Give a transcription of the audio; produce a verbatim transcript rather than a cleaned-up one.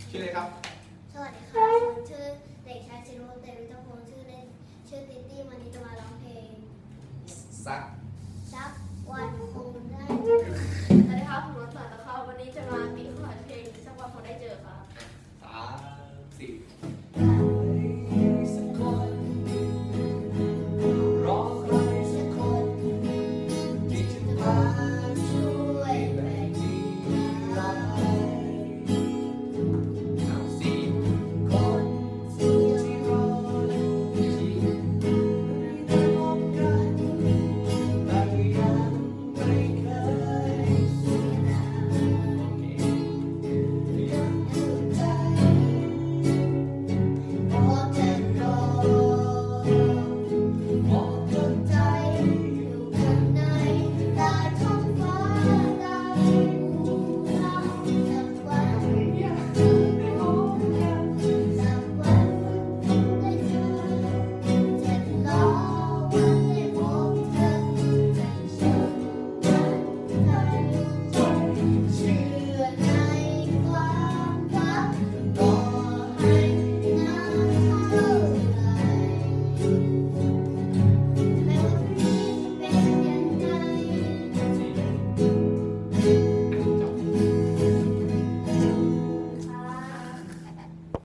ชื่ออะไรครับสวัสดีค่ะผมชื่อเด็กชายศิโรจน์เตวิทพงศ์ชื่อเล่นชื่อติตี้วันนี้จะมาร้องเพลงสัก